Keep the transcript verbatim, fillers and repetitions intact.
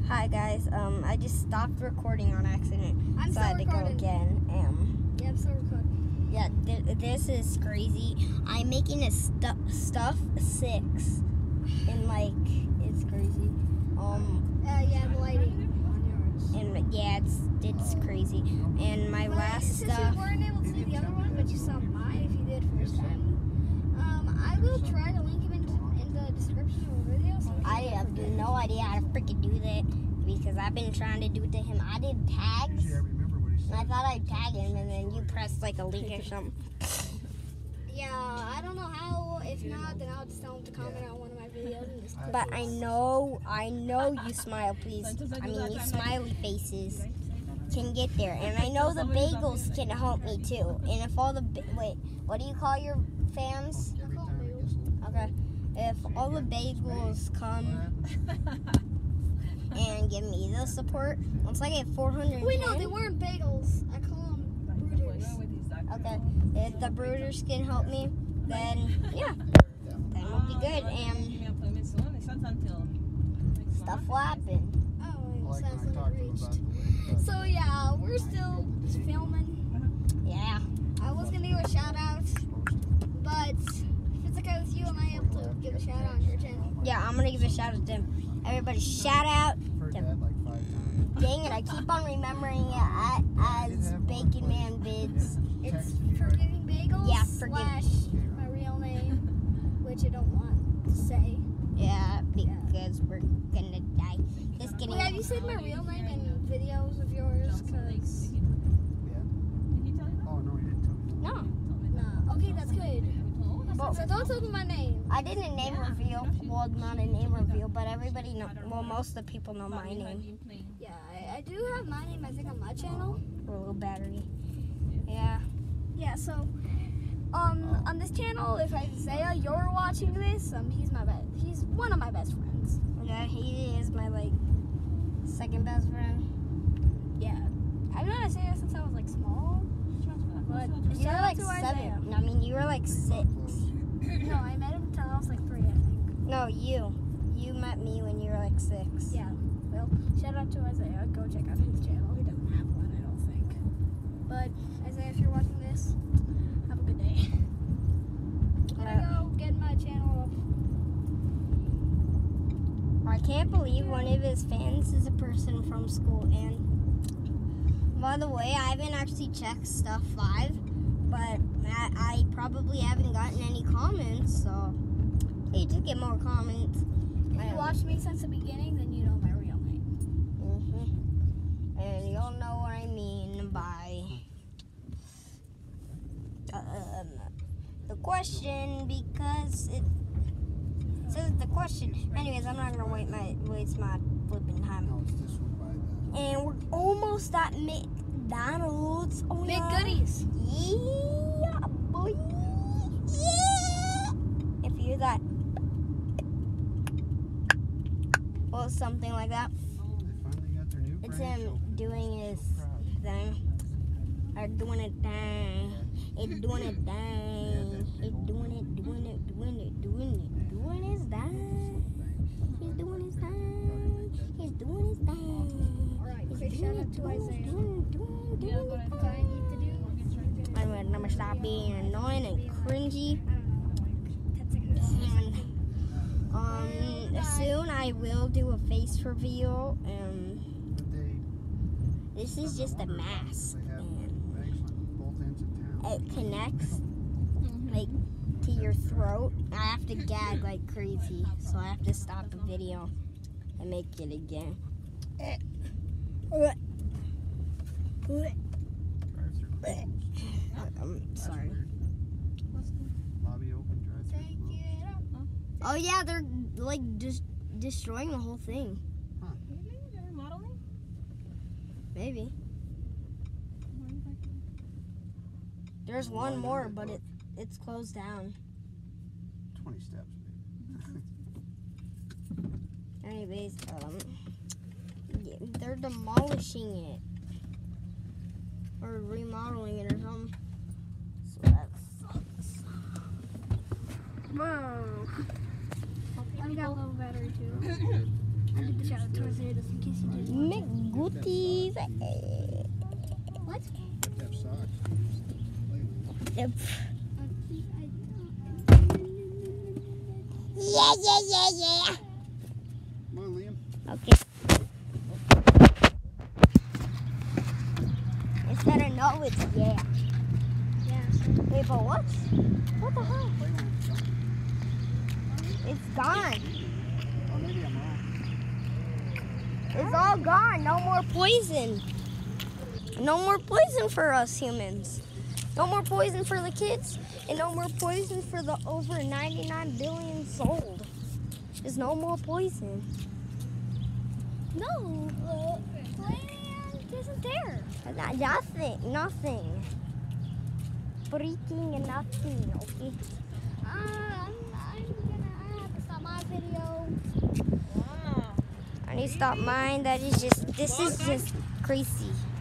Hi guys, um, I just stopped recording on accident, I'm so I had still to go recording. again. Um, Yeah, I'm still recording. yeah, th this is crazy. I'm making a stu stuff six, and like it's crazy. Um, Uh, yeah, the lighting on yours. and yeah, it's it's crazy. And my But last since stuff. you weren't able to do the other one, but you saw mine if you did first time, um, I will try to link him in, in the description of the video. So I have no idea how to freaking do that because I've been trying to do it to him. I did tags, and I thought I'd tag him, and then you pressed like a link or something. Yeah, I don't know how. If not, then I'll just tell him to comment on one of my videos and just click But it. I know, I know you smile, please. I mean, you smiley faces can get there, and I know the bagels can help me too. And if all the ba wait, what do you call your fans? I'll call him bagels. Okay, if all the bagels come and give me the support, once I get four hundred. Wait, no, they weren't bagels. I call them brooders. Okay, if the brooders can help me, then yeah, then we'll be good, and stuff will happen. Oh, it says limit reached. So yeah, we're still just filming. Yeah. I was gonna give a shout out, but if it's okay with you, am I able to give a shout out on your channel? Yeah, I'm gonna give a shout out to him. Everybody, shout out to. Dang it, I keep on remembering it at, as Bacon Man Vids. It's Forgiving Bagels Yeah, Forgiving. slash my real name, which I don't want to say. Yeah, because we're gonna die. Just kidding. Wait, have you said my real name in videos of yours? Cause No, nah, okay, that's good. Well- So don't tell them my name. I did a name reveal. Well, not a name reveal, but everybody know. Well, most of the people know my name. Yeah, I, I do have my name, I think, on my channel. Little battery. Yeah. Yeah, so um, on this channel, if Isaiah, you're watching this, um, he's my best. He's one of my best friends. Yeah, he is my like second best friend. Yeah, I've known Isaiah since I was like small. But You shout were out like to seven. I mean, you were like six. No, I met him until I was like three, I think. No, you. You met me when you were like six. Yeah. Well, shout out to Isaiah. Go check out his channel. He doesn't have one, I don't think. But Isaiah, if you're watching this, have a good day. Gotta Uh, go get my channel up. I can't believe one of his fans is a person from school. And by the way, I haven't actually checked stuff five, but I, I probably haven't gotten any comments, so hey, just get more comments. If you watched me since the beginning, then you know my real name. Mm-hmm. And you'll know what I mean by um, the question, because it says the question. Anyways, I'm not gonna wait my waste my flipping time. And we're almost at McDonald's. Oh, Big yeah. goodies. Yeah, boy. Yeah. If you hear that, or something like that, it's him doing his thing. Or doing a thing. It's doing a thing. It's doing it, doing it, doing it, doing it, doing his thing. He's doing his thing. He's doing his thing. Alright, He's quick doing shout it, out to doing it, Isaiah. doing it, doing it, doing it. What I need to do. I'm gonna, I'm gonna stop being annoying and cringy. I don't know. ten seconds. And, um, soon I will do a face reveal. Um, this is just a mask, and it connects like to your throat. I have to gag like crazy, so I have to stop the video and make it again. I'm sorry. Take it up. Oh yeah, they're like just destroying the whole thing. Maybe. There's one more, but it it's closed down. twenty steps. Anyways, um, yeah, they're demolishing it or remodeling it or something. So that sucks. Whoa. I've got low battery too. I need to shout out to towards there just in case you didn't. McGooties. What? Have to have socks. Yep. Yeah, yeah, yeah, yeah. Come on, Liam. Okay. Instead of no, it's yeah. Yeah. Wait, but what? What the hell? Play on it, John. It's gone. Or maybe I'm wrong. It's all gone. No more poison. No more poison for us humans. No more poison for the kids. And no more poison for the over ninety-nine billion sold. There's no more poison. No. Uh, Land isn't there. Not, nothing. Nothing. Freaking nothing. Okay. Uh, I'm, I'm gonna I have to stop my video. I need to stop mine. That is just, this is just crazy.